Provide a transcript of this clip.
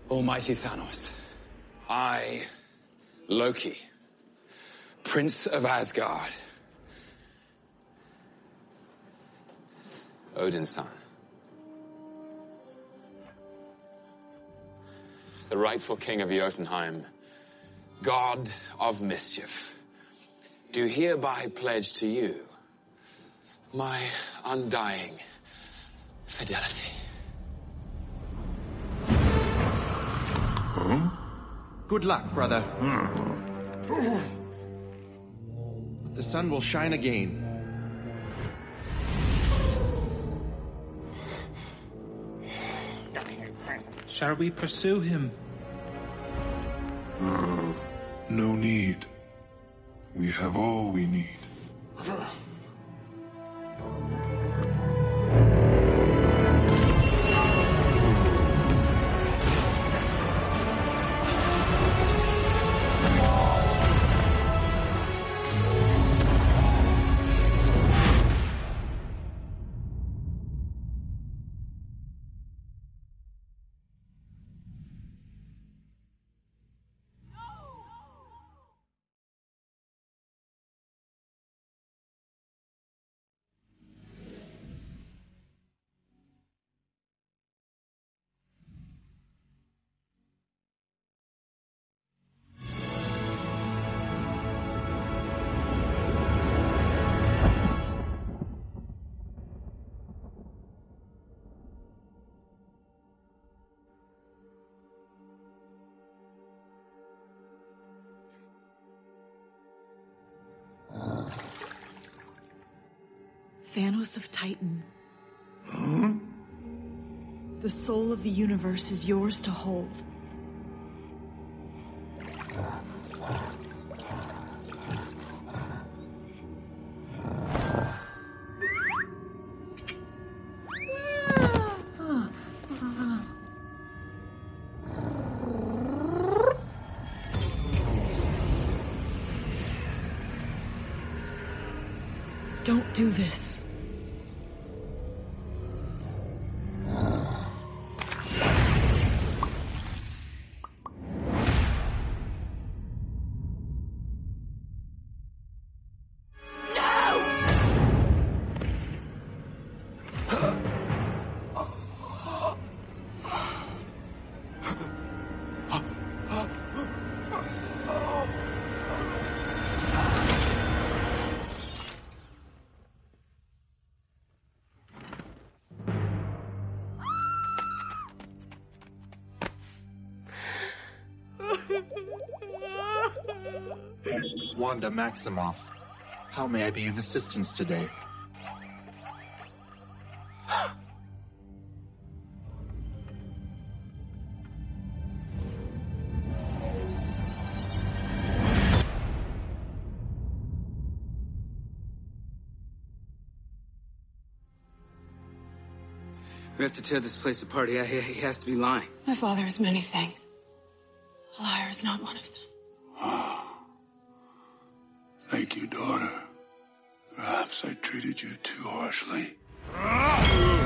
Almighty Thanos, I, Loki, Prince of Asgard, Odin's son, the rightful king of Jotunheim, god of mischief, do hereby pledge to you my undying fidelity. Huh? Good luck, brother. The sun will shine again. Shall we pursue him? No need. We have all we need. Thanos of Titan. Huh? The soul of the universe is yours to hold. Don't do this. Wanda Maximoff, how may I be of assistance today? We have to tear this place apart. He has to be lying. My father is many things. A liar is not one of them. Thank you, daughter. Perhaps I treated you too harshly.